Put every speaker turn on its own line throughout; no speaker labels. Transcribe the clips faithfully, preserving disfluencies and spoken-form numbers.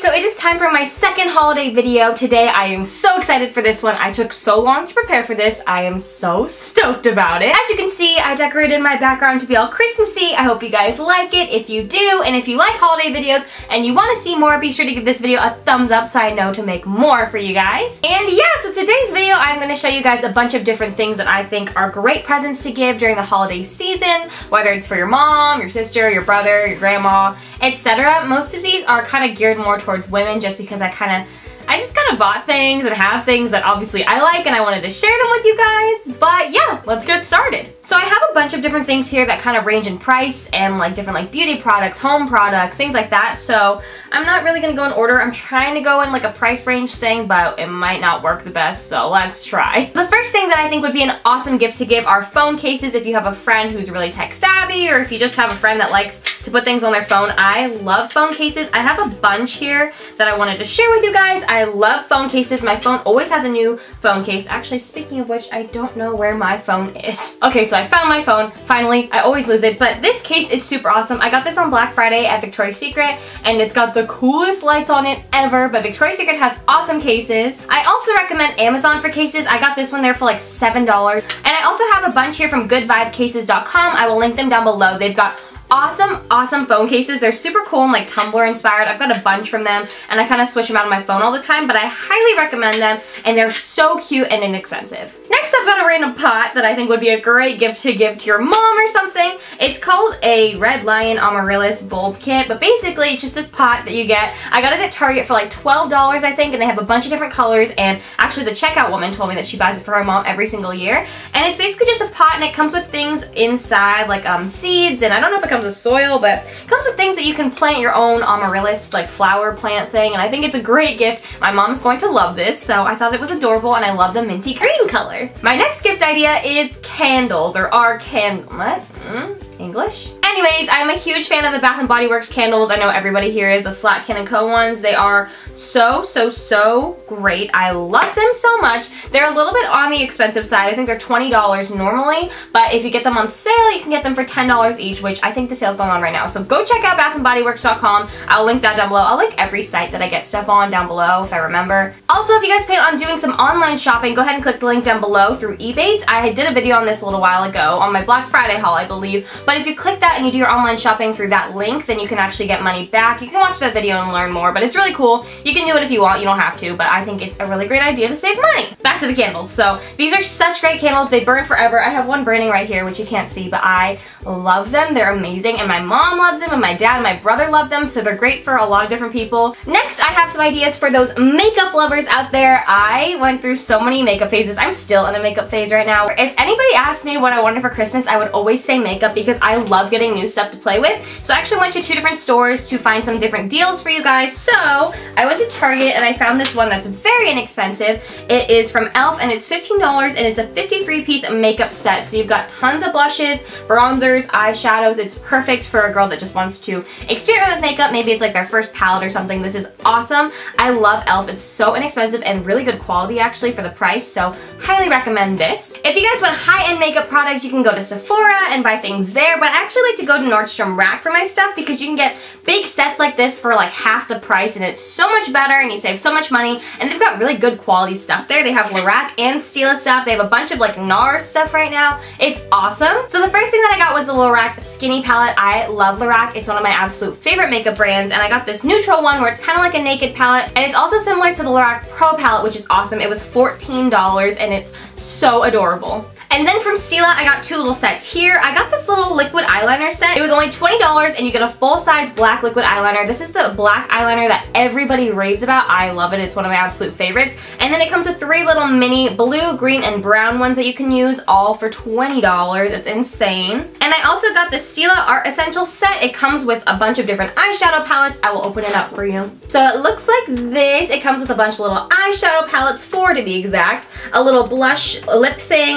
so it is time for my second holiday video. Today I am so excited for this one. I took so long to prepare for this. I am so stoked about it. As you can see, I decorated my background to be all Christmassy. I hope you guys like it. If you do, and if you like holiday videos and you want to see more, be sure to give this video a thumbs up so I know to make more for you guys. And yeah, so today's video I'm going to show you guys a bunch of different things that I think are great presents to give during the holiday season, whether it's for your mom, your sister, your brother, your grandma, et cetera. Most of these are kind of geared more towards women just because I kind of I just kind of bought things and have things that obviously I like and I wanted to share them with you guys. But yeah, let's get started. So I have a bunch of different things here that kind of range in price and like different like beauty products, home products, things like that. So I'm not really going to go in order. I'm trying to go in like a price range thing, but it might not work the best, so let's try. The first thing that I think would be an awesome gift to give are phone cases if you have a friend who's really tech savvy, or if you just have a friend that likes to put things on their phone. I love phone cases. I have a bunch here that I wanted to share with you guys. I love phone cases. My phone always has a new phone case. Actually, speaking of which, I don't know where my phone is. Okay, so I found my phone, finally. I always lose it, but this case is super awesome. I got this on Black Friday at Victoria's Secret, and it's got the coolest lights on it ever, but Victoria's Secret has awesome cases. I also recommend Amazon for cases. I got this one there for like seven dollars. And I also have a bunch here from good vibe cases dot com. I will link them down below. They've got awesome, awesome phone cases. They're super cool and like Tumblr inspired. I've got a bunch from them and I kind of switch them out on my phone all the time, but I highly recommend them and they're so cute and inexpensive. Next, I've got a random pot that I think would be a great gift to give to your mom or something. It's called a Red Lion Amaryllis bulb kit, but basically it's just this pot that you get. I got it at Target for like twelve dollars I think, and they have a bunch of different colors, and actually the checkout woman told me that she buys it for her mom every single year. And it's basically just a pot and it comes with things inside like um, seeds, and I don't know if it comes with soil, but it comes with things that you can plant your own amaryllis like flower plant thing, and I think it's a great gift. My mom's going to love this, so I thought it was adorable, and I love the minty green color. My next gift idea is candles, or are can what? Mm? English? Anyways, I'm a huge fan of the Bath and Body Works candles. I know everybody here is the Slatkin and Co ones. They are so, so, so great. I love them so much. They're a little bit on the expensive side. I think they're twenty dollars normally, but if you get them on sale, you can get them for ten dollars each, which I think the sale's going on right now. So go check out bath and body works dot com. I'll link that down below. I'll link every site that I get stuff on down below if I remember. Also, if you guys plan on doing some online shopping, go ahead and click the link down below through Ebates. I did a video on this a little while ago on my Black Friday haul, I believe. But if you click that and you do your online shopping through that link, then you can actually get money back. You can watch that video and learn more, but it's really cool. You can do it if you want, you don't have to, but I think it's a really great idea to save money. Back to the candles. So these are such great candles. They burn forever. I have one burning right here, which you can't see, but I love them. They're amazing, and my mom loves them, and my dad and my brother love them, so they're great for a lot of different people. Next, I have some ideas for those makeup lovers out there. I went through so many makeup phases. I'm still in a makeup phase right now. If anybody asked me what I wanted for Christmas, I would always say makeup because I love getting new stuff to play with. So I actually went to two different stores to find some different deals for you guys. So I went to Target and I found this one that's very inexpensive. It is from e l f and it's fifteen dollars, and it's a fifty-three piece makeup set. So you've got tons of blushes, bronzers, eyeshadows. It's perfect for a girl that just wants to experiment with makeup. Maybe it's like their first palette or something. This is awesome. I love e l f. It's so inexpensive and really good quality actually for the price. So highly recommend this. If you guys want high-end makeup products, you can go to Sephora and buy things there, but I actually like to go to Nordstrom Rack for my stuff because you can get big sets like this for like half the price, and it's so much better and you save so much money, and they've got really good quality stuff there. They have Lorac and Stila stuff. They have a bunch of like NARS stuff right now. It's awesome. So the first thing that I got was the Lorac Skinny Palette. I love Lorac. It's one of my absolute favorite makeup brands, and I got this neutral one where it's kind of like a naked palette, and it's also similar to the Lorac Pro palette, which is awesome. It was fourteen dollars and it's so adorable. And then from Stila, I got two little sets here. I got this little liquid eyeliner set. It was only twenty dollars and you get a full-size black liquid eyeliner. This is the black eyeliner that everybody raves about. I love it. It's one of my absolute favorites. And then it comes with three little mini blue, green, and brown ones that you can use, all for twenty dollars. It's insane. And I also got the Stila Art Essentials set. It comes with a bunch of different eyeshadow palettes. I will open it up for you. So it looks like this. It comes with a bunch of little eyeshadow palettes, four to be exact. A little blush lip thing, a lip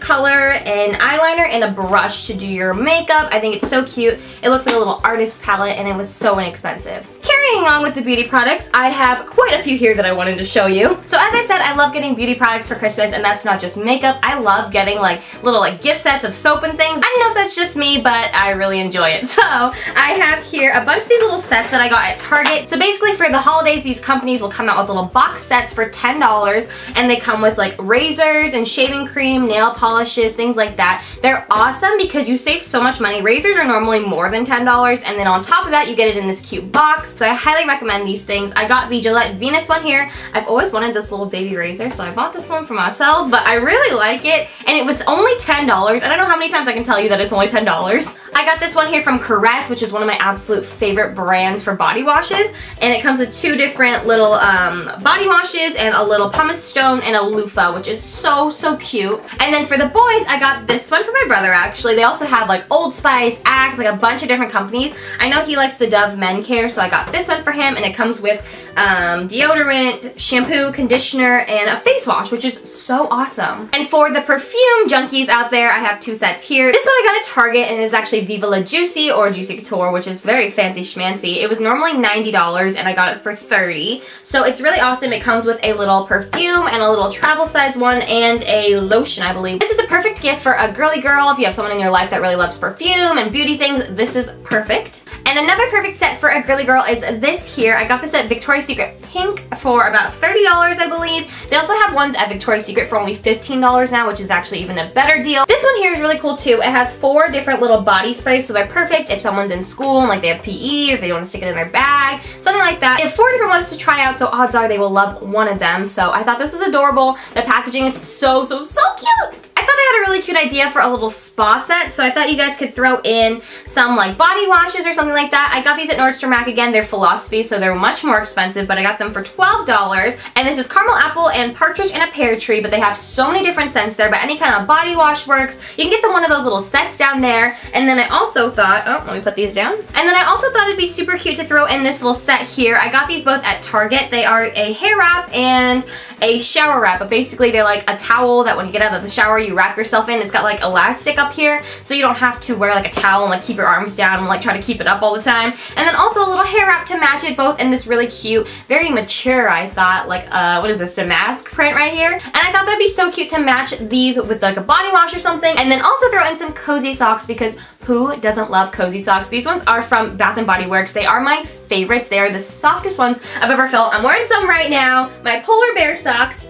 color, an eyeliner, and a brush to do your makeup. I think it's so cute. It looks like a little artist palette, and it was so inexpensive. Carrying on with the beauty products, I have quite a few here that I wanted to show you. So as I said, I love getting beauty products for Christmas, and that's not just makeup. I love getting like little like gift sets of soap and things. I don't know if that's just me, but I really enjoy it. So I have here a bunch of these little sets that I got at Target. So basically for the holidays, these companies will come out with little box sets for ten dollars, and they come with like razors and shaving cream, nail polishes, things like that. They're awesome because you save so much money. Razors are normally more than ten dollars, and then on top of that, you get it in this cute box. So I highly recommend these things. I got the Gillette Venus one here. I've always wanted this little baby razor, so I bought this one for myself, but I really like it, and it was only ten dollars. I don't know how many times I can tell you that it's only ten dollars. I got this one here from Caress, which is one of my absolute favorite brands for body washes, and it comes with two different little um, body washes and a little pumice stone and a loofah, which is so, so cute. And then for the boys, I got this one for my brother, actually. They also have like Old Spice, Axe, like a bunch of different companies. I know he likes the Dove Men Care, so I got this one for him, and it comes with um, deodorant, shampoo, conditioner, and a face wash, which is so awesome. And for the perfume junkies out there, I have two sets here. This one I got at Target, and it is actually Viva La Juicy or Juicy Couture, which is very fancy schmancy. It was normally ninety dollars, and I got it for thirty dollars. So it's really awesome. It comes with a little perfume and a little travel size one and a lotion, I believe. This is a perfect gift for a girly girl. If you have someone in your life that really loves perfume and beauty things, this is perfect. And another perfect set for a girly girl is this here. I got this at Victoria's Secret Pink for about thirty dollars, I believe. They also have ones at Victoria's Secret for only fifteen dollars now, which is actually even a better deal. This one here is really cool too. It has four different little body sprays, so they're perfect if someone's in school and like they have P E, or if they want to stick it in their bag, something like that. They have four different ones to try out, so odds are they will love one of them. So I thought this was adorable. The packaging is so, so, so cute. I thought I had a really cute idea for a little spa set, so I thought you guys could throw in some like body washes or something like that. I got these at Nordstrom Rack again. They're Philosophy, so they're much more expensive, but I got them for twelve dollars. And this is caramel apple and partridge and a pear tree, but they have so many different scents there, but any kind of body wash works. You can get them one of those little sets down there. And then I also thought, oh, let me put these down. And then I also thought it'd be super cute to throw in this little set here. I got these both at Target. They are a hair wrap and a shower wrap, but basically they're like a towel that when you get out of the shower, you wrap yourself in. It's got like elastic up here, so you don't have to wear like a towel and like keep your arms down and like try to keep it up all the time. And then also a little hair wrap to match it, both in this really cute, very mature, I thought, like, uh, what is this, damask print right here. And I thought that'd be so cute to match these with like a body wash or something. And then also throw in some cozy socks, because who doesn't love cozy socks? These ones are from Bath and Body Works. They are my favorites. They are the softest ones I've ever felt. I'm wearing some right now. My polar bear socks.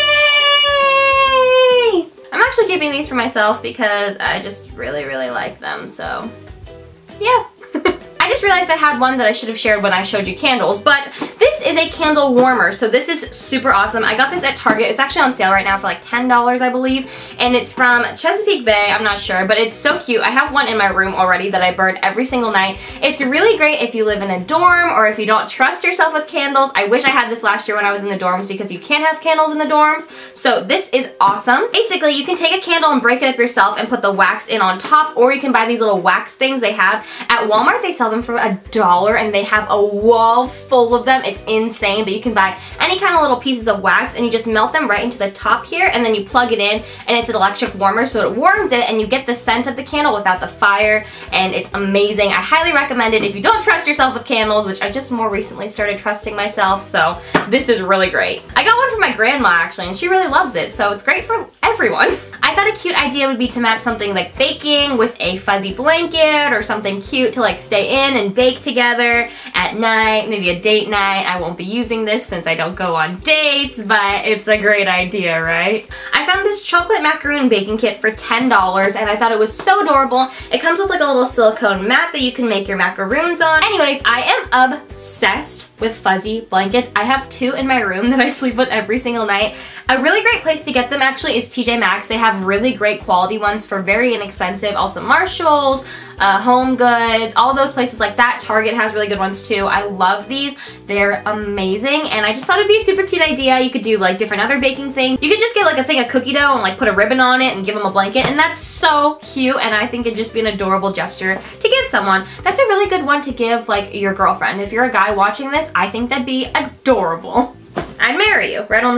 Yay! I'm actually keeping these for myself because I just really, really like them, so yeah. I just realized I had one that I should have shared when I showed you candles, but this is a candle warmer, so this is super awesome. I got this at Target. It's actually on sale right now for like ten dollars, I believe, and it's from Chesapeake Bay. I'm not sure, but it's so cute. I have one in my room already that I burn every single night. It's really great if you live in a dorm or if you don't trust yourself with candles. I wish I had this last year when I was in the dorms, because you can't have candles in the dorms, so this is awesome. Basically, you can take a candle and break it up yourself and put the wax in on top, or you can buy these little wax things they have. At Walmart, they sell them for a dollar, and they have a wall full of them. It's insane, but you can buy any kind of little pieces of wax, and you just melt them right into the top here, and then you plug it in, and it's an electric warmer, so it warms it, and you get the scent of the candle without the fire, and it's amazing. I highly recommend it if you don't trust yourself with candles, which I just more recently started trusting myself, so this is really great. I got one for my grandma, actually, and she really loves it, so it's great for everyone. I thought a cute idea would be to match something like baking with a fuzzy blanket, or something cute to like stay in and bake together at night, maybe a date night. I won't be using this since I don't go on dates, but it's a great idea, right? I found this chocolate macaroon baking kit for ten dollars, and I thought it was so adorable. It comes with like a little silicone mat that you can make your macaroons on. Anyways, I am obsessed with fuzzy blankets. I have two in my room that I sleep with every single night. A really great place to get them actually is T J Maxx. They have really great quality ones for very inexpensive. Also Marshalls, uh, Home Goods, all those places like that. Target has really good ones too. I love these. They're amazing, and I just thought it'd be a super cute idea. You could do like different other baking things. You could just get like a thing of cookie dough and like put a ribbon on it and give them a blanket, and that's so cute, and I think it'd just be an adorable gesture to give someone. That's a really good one to give like your girlfriend. If you're a guy watching this, I think that'd be adorable. I'd marry you right on the spot.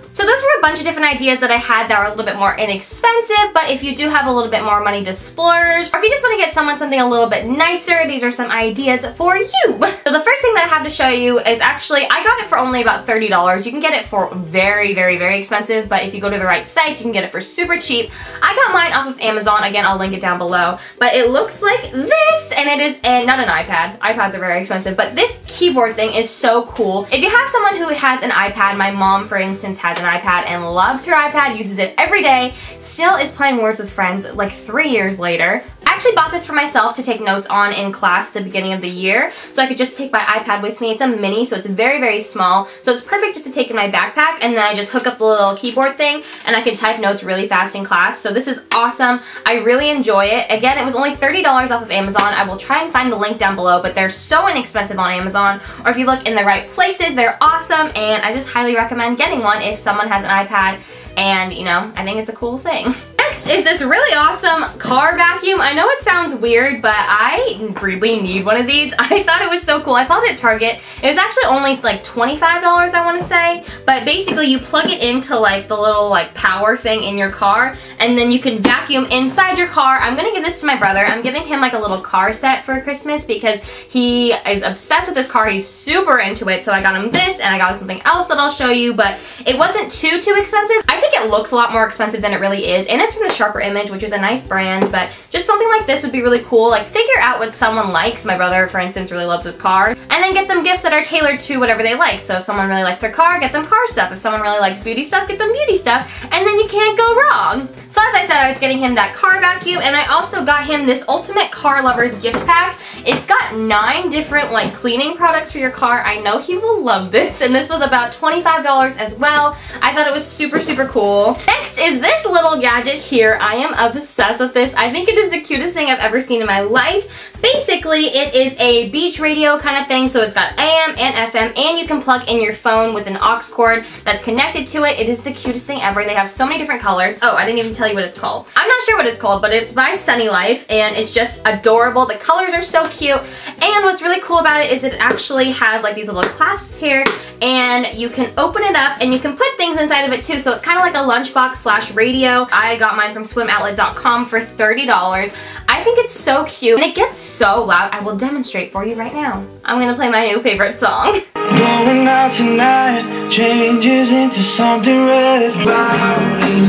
So those were a bunch of different ideas that I had that were a little bit more inexpensive, but if you do have a little bit more money to splurge, or if you just want to get someone something a little bit nicer, these are some ideas for you. So the first thing that I have to show you is actually, I got it for only about thirty dollars. You can get it for very, very, very expensive, but if you go to the right sites, you can get it for super cheap. I got mine off of Amazon. Again, I'll link it down below, but it looks like this, and it is a, not an iPad. iPads are very expensive, but this keyboard thing is so cool. If you have someone who has an iPad, my mom, for instance, has an iPad and loves her iPad, uses it every day, still is playing Words with Friends like three years later. I actually bought this for myself to take notes on in class at the beginning of the year, so I could just take my iPad with me. It's a mini, so it's very, very small, so it's perfect just to take in my backpack, and then I just hook up the little keyboard thing, and I can type notes really fast in class. So this is awesome. I really enjoy it. Again, it was only thirty dollars off of Amazon. I will try and find the link down below, but they're so inexpensive on Amazon, or if you look in the right places, they're awesome, and I just highly recommend getting one if someone has an iPad, and, you know, I think it's a cool thing. Next is this really awesome car vacuum. I know it sounds weird, but I really need one of these. I thought it was so cool. I saw it at Target. It was actually only like twenty-five dollars, I want to say, but basically you plug it into like the little like power thing in your car, and then you can vacuum inside your car. I'm gonna give this to my brother. I'm giving him like a little car set for Christmas because he is obsessed with this car. He's super into it, so I got him this, and I got him something else that I'll show you, but it wasn't too, too expensive. I think it looks a lot more expensive than it really is, and it's from the Sharper Image, which is a nice brand, but just something like this would be really cool. Like, figure out what someone likes. My brother, for instance, really loves his car, and then get them gifts that are tailored to whatever they like. So if someone really likes their car, get them car stuff. If someone really likes beauty stuff, get them beauty stuff, and then you can't go wrong. So as I said, I was getting him that car vacuum, and I also got him this Ultimate Car Lovers gift pack. It's got nine different like cleaning products for your car. I know he will love this, and this was about twenty-five dollars as well. I thought it was super, super cool. Next is this little gadget here. I am obsessed with this. I think it is the cutest thing I've ever seen in my life. Basically, it is a beach radio kind of thing, so it's got A M and F M, and you can plug in your phone with an aux cord that's connected to it. It is the cutest thing ever. They have so many different colors. Oh, I didn't even tell you what it's called. I'm not sure what it's called, but it's by Sunny Life, and it's just adorable. The colors are so cute, and what's really cool about it is it actually has like these little clasps here, and you can open it up, and you can put things inside of it too, so it's kind of like a lunchbox slash radio. I got mine from swim outlet dot com for thirty dollars. I think it's so cute, and it gets so loud. I will demonstrate for you right now. I'm gonna play my new favorite song.
Going out tonight changes into something red. Rowdy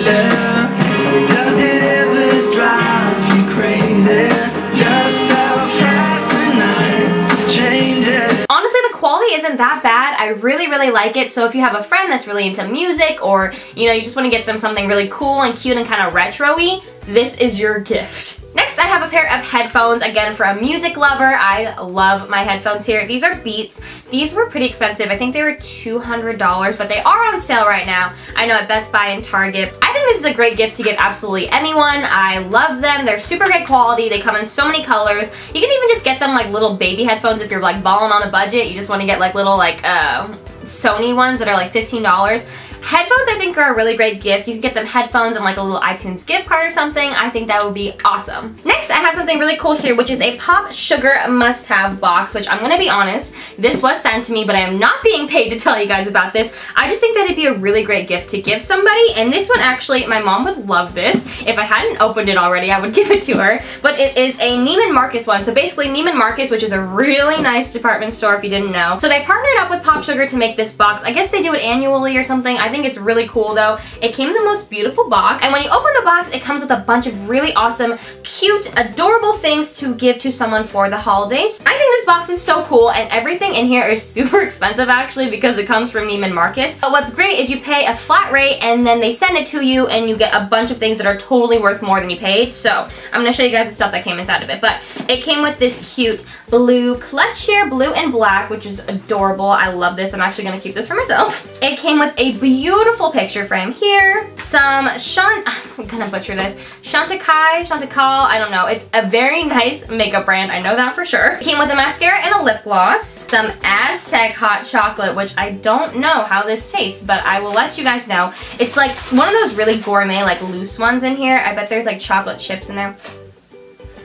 lately, does it ever drive you crazy? Just how fast the night changes.
Honestly, the quality isn't that bad. I really, really like it. So if you have a friend that's really into music, or you know, you just want to get them something really cool and cute and kind of retro-y, this is your gift. Next, I have a pair of headphones, again for a music lover. I love my headphones here. These are Beats. These were pretty expensive. I think they were two hundred dollars, but they are on sale right now. I know at Best Buy and Target. I think this is a great gift to give absolutely anyone. I love them. They're super great quality. They come in so many colors. You can even just get them like little baby headphones if you're like balling on a budget. You just want to get like little like uh, Sony ones that are like fifteen dollars. Headphones I think are a really great gift. You can get them headphones and like a little iTunes gift card or something. I think that would be awesome. Next, I have something really cool here, which is a Pop Sugar must-have box, which I'm gonna be honest, this was sent to me, but I am not being paid to tell you guys about this. I just think that it'd be a really great gift to give somebody, and this one actually, my mom would love this. If I hadn't opened it already, I would give it to her, but it is a Neiman Marcus one. So basically, Neiman Marcus, which is a really nice department store if you didn't know. So they partnered up with Pop Sugar to make this box. I guess they do it annually or something. I think it's really cool though. It came in the most beautiful box, and when you open the box, it comes with a bunch of really awesome, cute, adorable things to give to someone for the holidays. I think this box is so cool, and everything in here is super expensive actually because it comes from Neiman Marcus. But what's great is you pay a flat rate and then they send it to you, and you get a bunch of things that are totally worth more than you paid. So I'm gonna show you guys the stuff that came inside of it. But it came with this cute blue clutch here, blue and black, which is adorable. I love this. I'm actually gonna keep this for myself. It came with a beautiful picture frame here, some Shant, I'm gonna butcher this, Chantecaille, Chantecaille, I don't know. It's a very nice makeup brand, I know that for sure. It came with a mascara and a lip gloss, some Aztec hot chocolate, which I don't know how this tastes, but I will let you guys know. It's like one of those really gourmet, like loose ones in here. I bet there's like chocolate chips in there.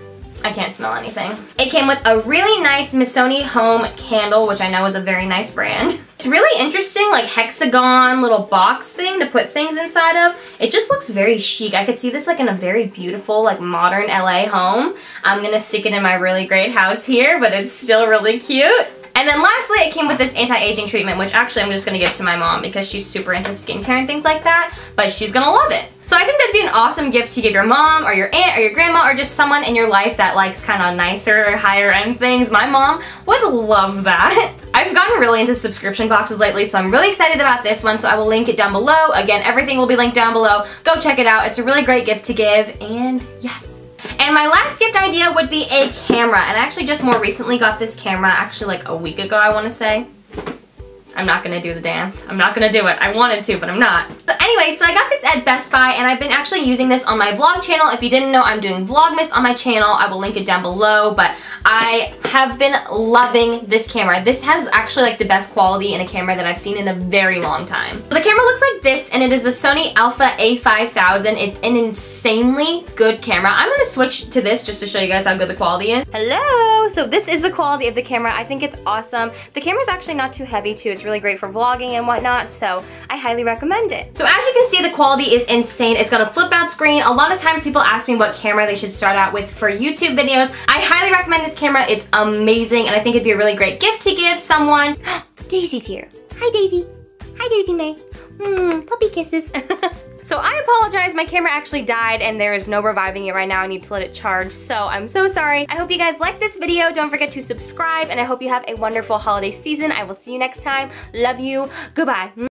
I can't smell anything. It came with a really nice Missoni Home candle, which I know is a very nice brand. It's really interesting, like hexagon little box thing to put things inside of. It just looks very chic. I could see this like in a very beautiful, like modern L A home. I'm gonna stick it in my really great house here, but it's still really cute. And then lastly, it came with this anti-aging treatment, which actually I'm just gonna give to my mom because she's super into skincare and things like that, but she's gonna love it. So I think that'd be an awesome gift to give your mom or your aunt or your grandma or just someone in your life that likes kind of nicer, higher end things. My mom would love that. I've gotten really into subscription boxes lately, so I'm really excited about this one, so I will link it down below. Again, everything will be linked down below. Go check it out. It's a really great gift to give, and yes. And my last gift idea would be a camera, and I actually just more recently got this camera, actually like a week ago I want to say. I'm not gonna do the dance. I'm not gonna do it. I wanted to, but I'm not. So anyway, so I got this at Best Buy, and I've been actually using this on my vlog channel. If you didn't know, I'm doing Vlogmas on my channel. I will link it down below, but I have been loving this camera. This has actually like the best quality in a camera that I've seen in a very long time. The camera looks like this, and it is the Sony Alpha A five thousand. It's an insanely good camera. I'm gonna switch to this just to show you guys how good the quality is. Hello! So this is the quality of the camera. I think it's awesome. The camera's actually not too heavy too. It's really great for vlogging and whatnot, so I highly recommend it. So as you can see, the quality is insane. It's got a flip out screen. A lot of times people ask me what camera they should start out with for YouTube videos. I highly recommend this camera. It's amazing, and I think it'd be a really great gift to give someone. Daisy's here. Hi, Daisy. Hi, Daisy May. Mmm, puppy kisses. So I apologize, my camera actually died and there is no reviving it right now. I need to let it charge, so I'm so sorry. I hope you guys liked this video. Don't forget to subscribe, and I hope you have a wonderful holiday season. I will see you next time. Love you. Goodbye.